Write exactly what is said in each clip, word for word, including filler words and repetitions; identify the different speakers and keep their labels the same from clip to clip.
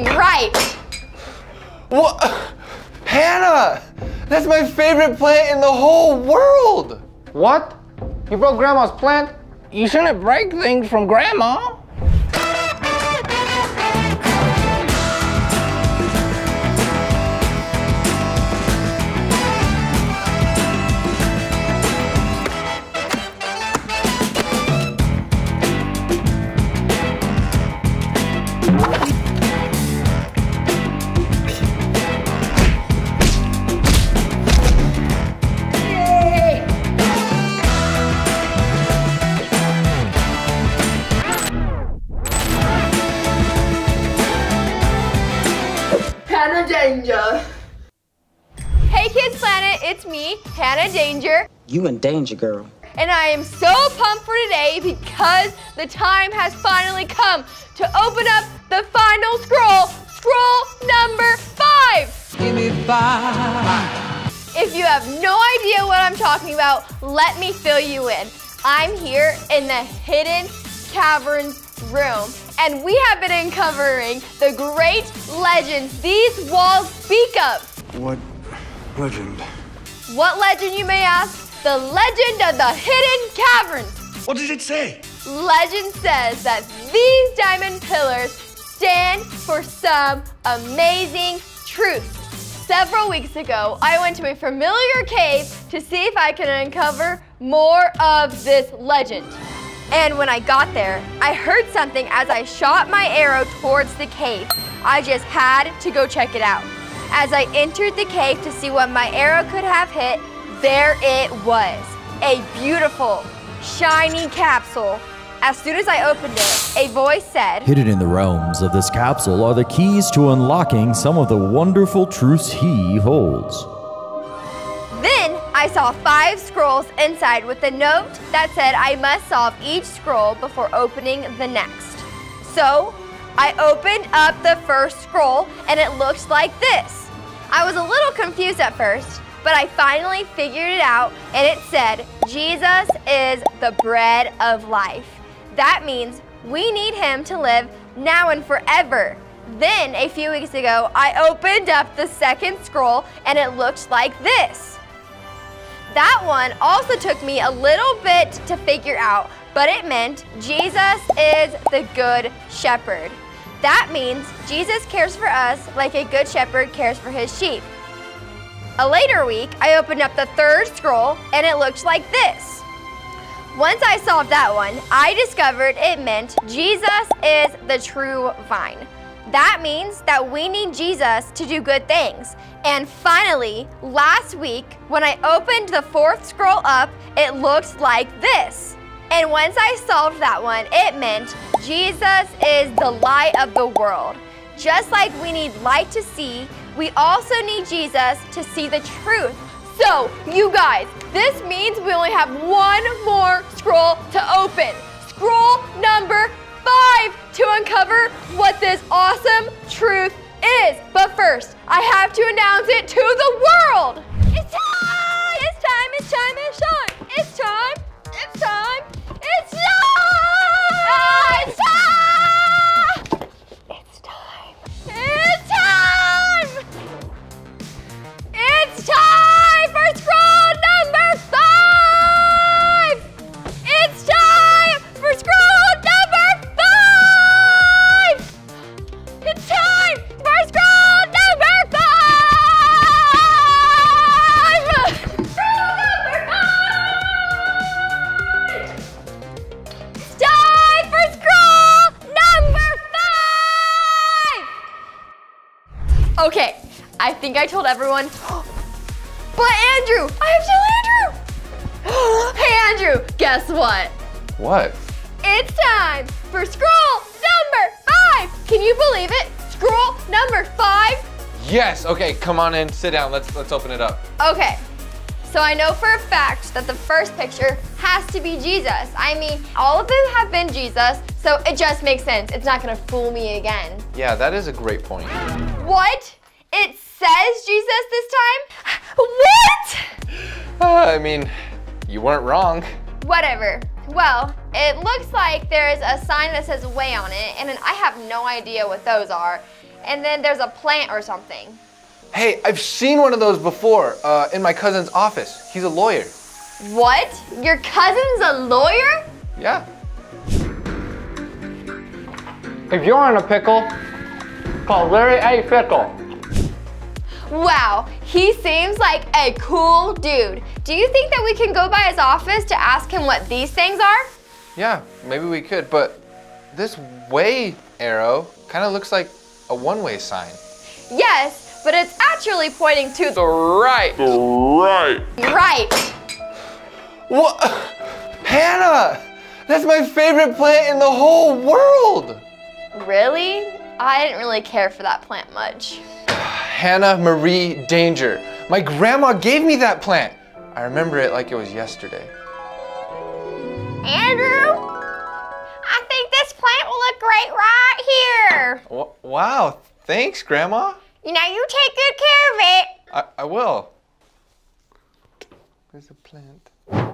Speaker 1: right.
Speaker 2: What? Hannah! That's my favorite plant in the whole world!
Speaker 3: What? You broke Grandma's plant? You shouldn't break things from Grandma.
Speaker 1: Danger. Hey Kids Planet, it's me, Hannah Danger.
Speaker 4: You in danger, girl.
Speaker 1: And I am so pumped for today because the time has finally come to open up the final scroll, scroll number five.
Speaker 5: Give me five.
Speaker 1: If you have no idea what I'm talking about, let me fill you in. I'm here in the hidden Caverns room, and we have been uncovering the great legends these walls speak of.
Speaker 6: What legend?
Speaker 1: What legend, you may ask? The legend of the hidden caverns.
Speaker 6: What does it say?
Speaker 1: Legend says that these diamond pillars stand for some amazing truth. Several weeks ago, I went to a familiar cave to see if I could uncover more of this legend. And when I got there, I heard something as I shot my arrow towards the cave. I just had to go check it out. As I entered the cave to see what my arrow could have hit, there it was. A beautiful, shiny capsule. As soon as I opened it, a voice said,
Speaker 7: "Hidden in the realms of this capsule are the keys to unlocking some of the wonderful truths he holds."
Speaker 1: Then I saw five scrolls inside with a note that said I must solve each scroll before opening the next. So I opened up the first scroll and it looked like this. I was a little confused at first, but I finally figured it out, and it said, Jesus is the bread of life. That means we need him to live now and forever. Then a few weeks ago, I opened up the second scroll and it looked like this. That one also took me a little bit to figure out, but it meant Jesus is the good shepherd. That means Jesus cares for us like a good shepherd cares for his sheep. A later week, I opened up the third scroll and it looked like this. Once I solved that one, I discovered it meant Jesus is the true vine. That means that we need Jesus to do good things. And finally, last week, when I opened the fourth scroll up, it looked like this. And once I solved that one, it meant Jesus is the light of the world. Just like we need light to see, we also need Jesus to see the truth. So, you guys, this means we only have one more scroll to open. Scroll number five to uncover what this awesome truth is. But first, I have to announce it to the world. It's time! It's time, it's time, it's time. It's time, it's time, it's time! Ah, it's time! It's time. It's time! It's time for scroll number five! It's time for scroll number five! It's time for scroll number five! Scroll number five! It's time for scroll number five! Okay, I think I told everyone. But Andrew, I have to tell Andrew! Hey Andrew, guess what?
Speaker 2: What?
Speaker 1: It's time for scroll number five! Can you believe it? Scroll number five?
Speaker 2: Yes, okay, come on in, sit down, let's let's open it up.
Speaker 1: Okay, so I know for a fact that the first picture has to be Jesus. I mean, all of them have been Jesus, so it just makes sense. It's not gonna fool me again.
Speaker 2: Yeah, that is a great point.
Speaker 1: What? It says Jesus this time? What?
Speaker 2: Uh, I mean, you weren't wrong.
Speaker 1: Whatever. Well, it looks like there is a sign that says way on it, and I have no idea what those are. and then there's a plant or something.
Speaker 2: Hey, I've seen one of those before uh, in my cousin's office. He's a lawyer.
Speaker 1: What? Your cousin's a lawyer?
Speaker 2: Yeah.
Speaker 3: If you're in a pickle, call Larry A. Fickle.
Speaker 1: Wow, he seems like a cool dude. Do you think that we can go by his office to ask him what these things are?
Speaker 2: Yeah, maybe we could, but this way arrow kind of looks like a one-way sign.
Speaker 1: Yes, but it's actually pointing to
Speaker 2: The right.
Speaker 4: The right.
Speaker 1: right.
Speaker 2: What? Hannah! That's my favorite plant in the whole world!
Speaker 1: Really? I didn't really care for that plant much.
Speaker 2: Hannah Marie Danger. My grandma gave me that plant. I remember it like it was yesterday.
Speaker 1: Andrew, I think this plant will look great right here.
Speaker 2: W wow, thanks, Grandma.
Speaker 1: You know, you take good care of it.
Speaker 2: I, I will. There's a plant.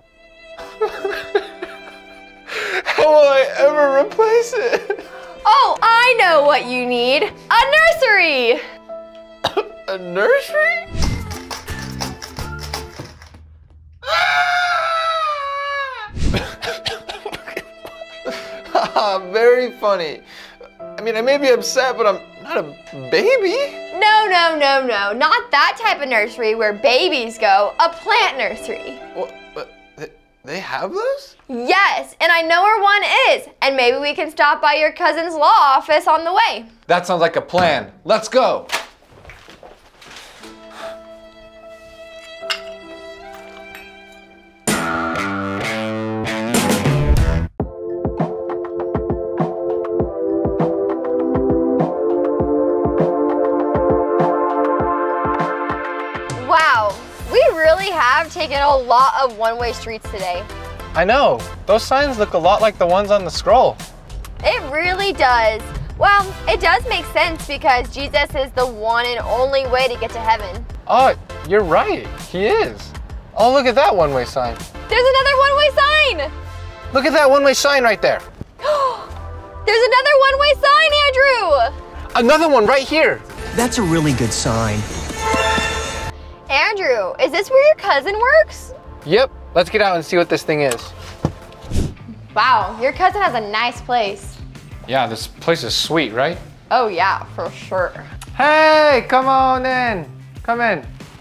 Speaker 2: How will I ever replace it?
Speaker 1: Oh, I know what you need. A nursery.
Speaker 2: A nursery? Very funny. I mean, I may be upset, but I'm not a baby.
Speaker 1: No, no, no, no. Not that type of nursery where babies go. A plant nursery.
Speaker 2: What? What? They, they have those?
Speaker 1: Yes, and I know where one is. And maybe we can stop by your cousin's law office on the way.
Speaker 2: That sounds like a plan. Let's go.
Speaker 1: Wow, we really have taken a lot of one-way streets today.
Speaker 8: I know. Those signs look a lot like the ones on the scroll.
Speaker 1: It really does. Well, it does make sense because Jesus is the one and only way to get to heaven.
Speaker 8: Oh, you're right. He is. Oh, look at that one-way sign.
Speaker 1: There's another one-way sign!
Speaker 8: Look at that one-way sign right there.
Speaker 1: There's another one-way sign, Andrew!
Speaker 8: Another one right here.
Speaker 5: That's a really good sign.
Speaker 1: Andrew, is this where your cousin works?
Speaker 8: Yep. Let's get out and see what this thing is.
Speaker 1: Wow, your cousin has a nice place.
Speaker 8: Yeah, this place is sweet, right?
Speaker 1: Oh yeah, for sure.
Speaker 3: Hey, come on in. Come in.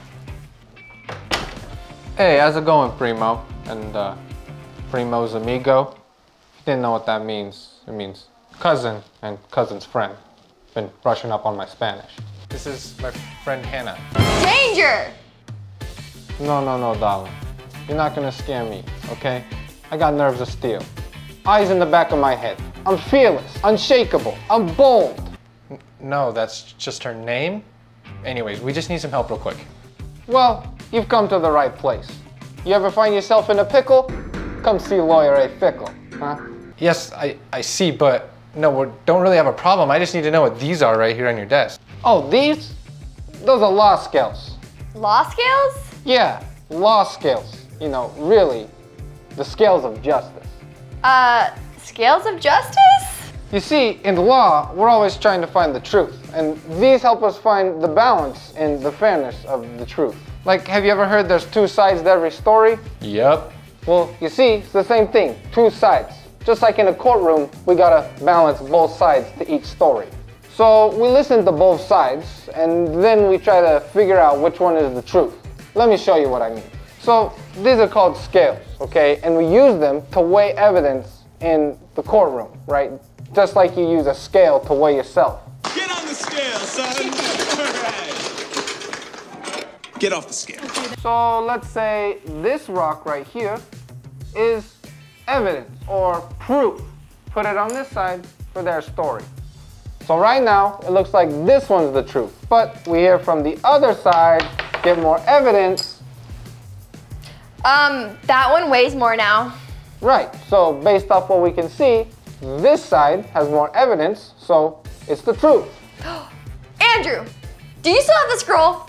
Speaker 3: Hey, how's it going, Primo? And uh, Primo's amigo? If you didn't know what that means, it means cousin and cousin's friend. Been brushing up on my Spanish.
Speaker 8: This is my friend Hannah.
Speaker 1: Danger!
Speaker 3: No, no, no, darling. You're not gonna scare me, okay? I got nerves of steel. Eyes in the back of my head. I'm fearless, unshakable, I'm bold.
Speaker 8: N no, that's just her name. Anyways, we just need some help real quick.
Speaker 3: Well, you've come to the right place. You ever find yourself in a pickle? Come see Lawyer A. Fickle, huh?
Speaker 8: Yes, I, I see, but no, we don't really have a problem. I just need to know what these are right here on your desk.
Speaker 3: Oh, these? Those are law scales.
Speaker 1: Law scales?
Speaker 3: Yeah, law scales. You know, really, the scales of justice.
Speaker 1: Uh, scales of justice?
Speaker 3: You see, in law, we're always trying to find the truth, and these help us find the balance and the fairness of the truth. Like, have you ever heard there's two sides to every story?
Speaker 8: Yep.
Speaker 3: Well, you see, it's the same thing, two sides. Just like in a courtroom, we gotta balance both sides to each story. So we listen to both sides, and then we try to figure out which one is the truth. Let me show you what I mean. So these are called scales, okay? And we use them to weigh evidence in the courtroom, right? Just like you use a scale to weigh yourself.
Speaker 4: Get on the scale, son. All right. Get off the scale.
Speaker 3: So let's say this rock right here is evidence or proof. Put it on this side for their story. So right now, it looks like this one's the truth. But we hear from the other side, get more evidence.
Speaker 1: Um, that one weighs more now.
Speaker 3: Right, so based off what we can see, this side has more evidence, so it's the truth.
Speaker 1: Andrew, do you still have the scroll?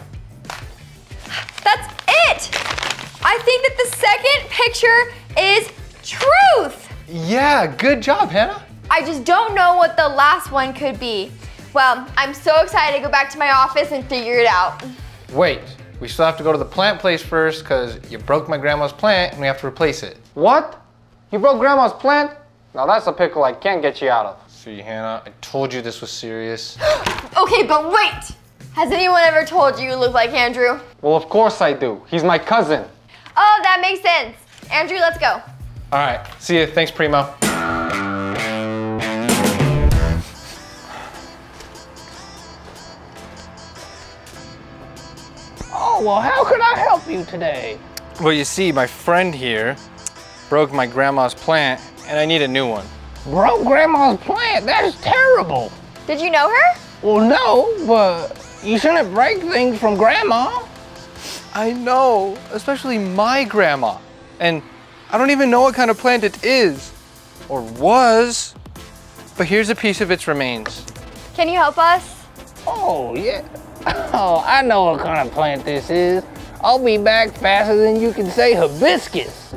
Speaker 1: That's it! I think that the second picture is truth.
Speaker 2: Yeah, good job, Hannah.
Speaker 1: I just don't know what the last one could be. Well, I'm so excited to go back to my office and figure it out.
Speaker 8: Wait, we still have to go to the plant place first because you broke my grandma's plant and we have to replace it.
Speaker 3: What? You broke Grandma's plant? Now that's a pickle I can't get you out of.
Speaker 8: See, Hannah, I told you this was serious.
Speaker 1: Okay, but wait! Has anyone ever told you you look like Andrew?
Speaker 3: Well, of course I do. He's my cousin.
Speaker 1: Oh, that makes sense. Andrew, let's go.
Speaker 8: All right, see you. Thanks, Primo.
Speaker 3: Oh, well, how can I help you today?
Speaker 8: Well, you see, my friend here broke my grandma's plant and I need a new one.
Speaker 3: Broke Grandma's plant? That's terrible.
Speaker 1: Did you know her?
Speaker 3: Well, no, but you shouldn't break things from Grandma.
Speaker 8: I know, especially my grandma. And I don't even know what kind of plant it is, or was, but here's a piece of its remains.
Speaker 1: Can you help us?
Speaker 3: Oh, yeah. Oh, I know what kind of plant this is. I'll be back faster than you can say hibiscus.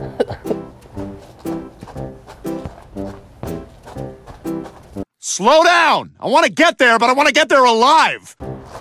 Speaker 6: Slow down! I want to get there, but I want to get there alive!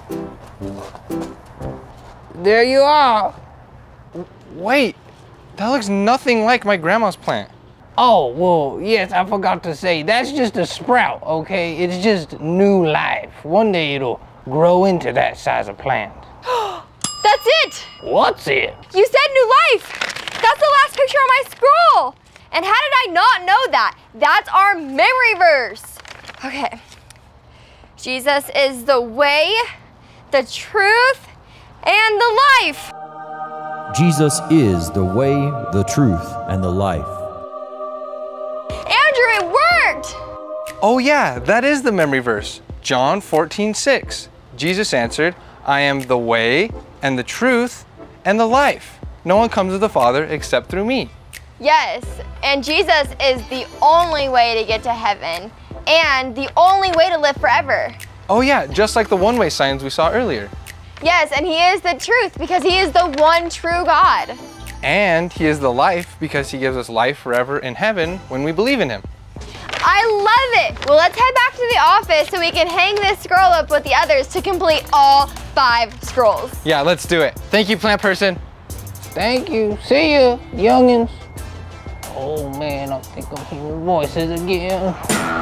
Speaker 3: There you are.
Speaker 8: Wait, that looks nothing like my grandma's plant.
Speaker 3: Oh, well, yes, I forgot to say, that's just a sprout, okay? It's just new life. One day it'll grow into that size of plant.
Speaker 1: That's it!
Speaker 3: What's it?
Speaker 1: You said new life! That's the last picture on my scroll! And how did I not know that? That's our memory verse. Okay. Jesus is the way, the truth, and the life.
Speaker 7: Jesus is the way, the truth, and the life.
Speaker 1: Andrew, it worked!
Speaker 8: Oh yeah, that is the memory verse. John fourteen six. Jesus answered, I am the way and the truth and the life. No one comes to the Father except through me.
Speaker 1: Yes, and Jesus is the only way to get to heaven and the only way to live forever.
Speaker 8: Oh yeah, just like the one-way signs we saw earlier.
Speaker 1: Yes, and he is the truth because he is the one true God.
Speaker 8: And he is the life because he gives us life forever in heaven when we believe in him.
Speaker 1: I love it. Well, let's head back to the office so we can hang this scroll up with the others to complete all five scrolls.
Speaker 8: Yeah, let's do it. Thank you, plant person.
Speaker 3: Thank you. See ya, youngins. Oh man, I think I'm hearing voices again.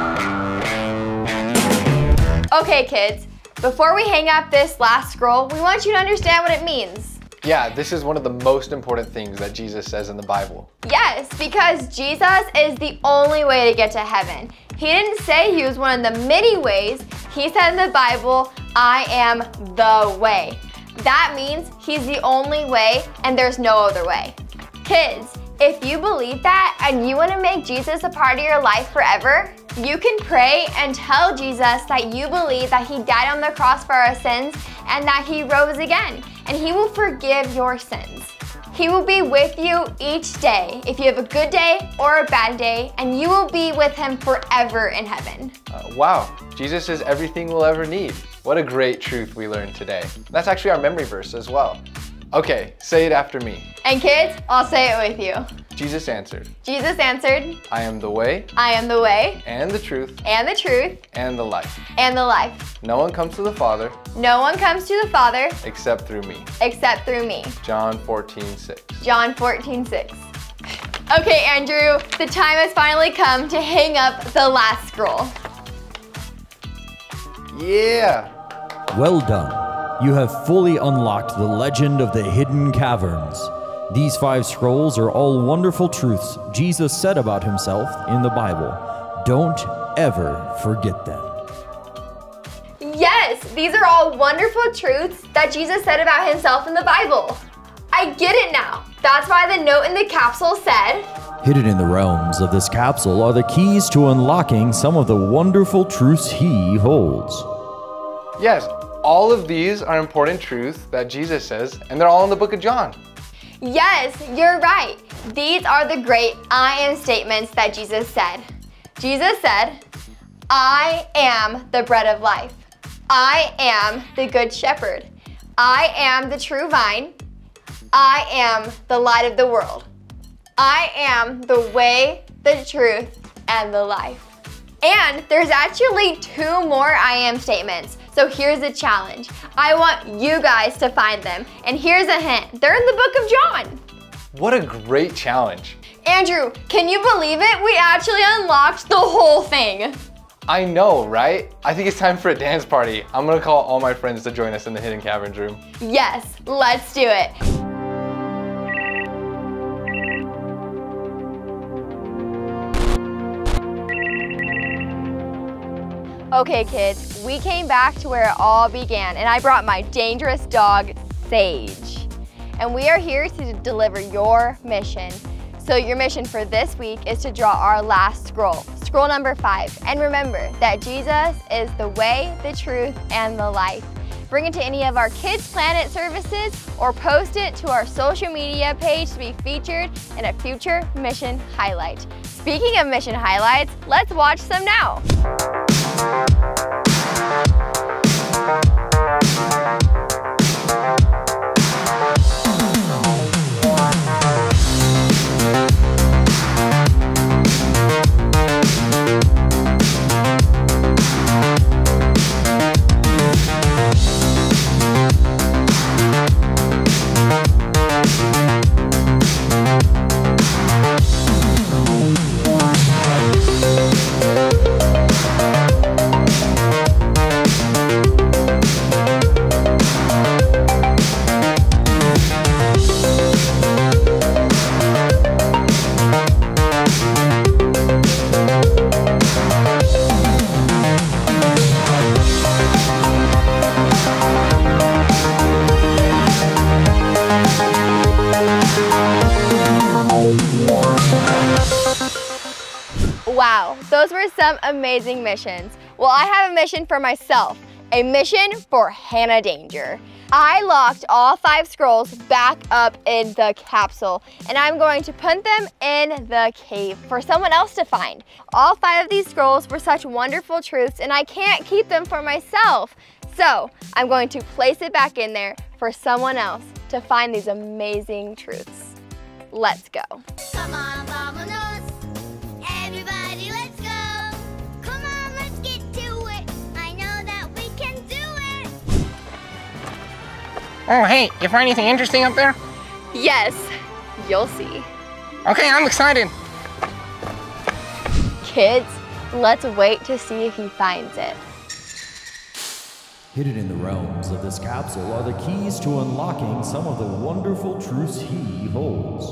Speaker 1: Okay, kids. Before we hang up this last scroll, we want you to understand what it means.
Speaker 8: Yeah, this is one of the most important things that Jesus says in the Bible.
Speaker 1: Yes, because Jesus is the only way to get to heaven. He didn't say he was one of the many ways. He said in the Bible, I am the way. That means he's the only way and there's no other way. Kids, if you believe that and you want to make Jesus a part of your life forever, you can pray and tell Jesus that you believe that he died on the cross for our sins and that he rose again, and he will forgive your sins. He will be with you each day if you have a good day or a bad day, and you will be with him forever in heaven.
Speaker 8: Uh, wow, Jesus is everything we'll ever need. What a great truth we learned today. That's actually our memory verse as well. Okay, say it after me.
Speaker 1: And kids, I'll say it with you.
Speaker 8: Jesus answered,
Speaker 1: Jesus answered,
Speaker 8: I am the way
Speaker 1: I am the way
Speaker 8: and the truth
Speaker 1: and the truth
Speaker 8: and the life.
Speaker 1: and the life.
Speaker 8: No one comes to the Father
Speaker 1: No one comes to the Father
Speaker 8: except through me.
Speaker 1: except through me.
Speaker 8: John fourteen six.
Speaker 1: John fourteen six. Okay, Andrew, the time has finally come to hang up the last scroll.
Speaker 8: Yeah.
Speaker 7: Well done. You have fully unlocked the legend of the hidden caverns. These five scrolls are all wonderful truths Jesus said about himself in the Bible. Don't ever forget them.
Speaker 1: Yes, these are all wonderful truths that Jesus said about himself in the Bible. I get it now. That's why the note in the capsule said,
Speaker 7: Hidden in the realms of this capsule are the keys to unlocking some of the wonderful truths he holds.
Speaker 8: Yes, all of these are important truths that Jesus says, and they're all in the book of John.
Speaker 1: yes, you're right. These are the great I am statements that Jesus said. Jesus said, I am the bread of life. I am the good shepherd. I am the true vine. I am the light of the world. I am the way, the truth, and the life. And there's actually two more I am statements. So here's a challenge. I want you guys to find them. And here's a hint. They're in the book of John.
Speaker 2: What a great challenge.
Speaker 1: Andrew, can you believe it? We actually unlocked the whole thing.
Speaker 2: I know, right? I think it's time for a dance party. I'm gonna call all my friends to join us in the Hidden Caverns room.
Speaker 1: Yes, let's do it. Okay kids, we came back to where it all began and I brought my dangerous dog, Sage. And we are here to deliver your mission. So your mission for this week is to draw our last scroll, scroll number five. And remember that Jesus is the way, the truth, and the life. Bring it to any of our Kids Planet services or post it to our social media page to be featured in a future mission highlight. Speaking of mission highlights, let's watch some now. Wow, those were some amazing missions. Well, I have a mission for myself, a mission for Hannah Danger. I locked all five scrolls back up in the capsule, and I'm going to put them in the cave for someone else to find. All five of these scrolls were such wonderful truths, and I can't keep them for myself. So I'm going to place it back in there for someone else to find these amazing truths. Let's go.
Speaker 9: Come on, vámonos. Everybody, let's go. Come on, let's get to it. I know that we can do it.
Speaker 10: Oh, hey, you find anything interesting up there?
Speaker 1: Yes, you'll see.
Speaker 10: Okay, I'm excited.
Speaker 1: Kids, let's wait to see if he finds it.
Speaker 7: Hidden in the realms of this capsule are the keys to unlocking some of the wonderful truths he holds.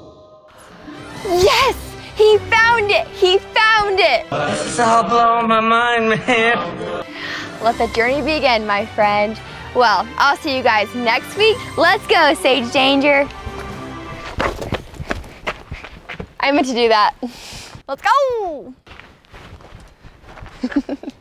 Speaker 1: Yes! He found it! He found it!
Speaker 11: This is all blowing my mind, man.
Speaker 1: Let the journey begin, my friend. Well, I'll see you guys next week. Let's go, Sage Danger. I meant to do that. Let's go!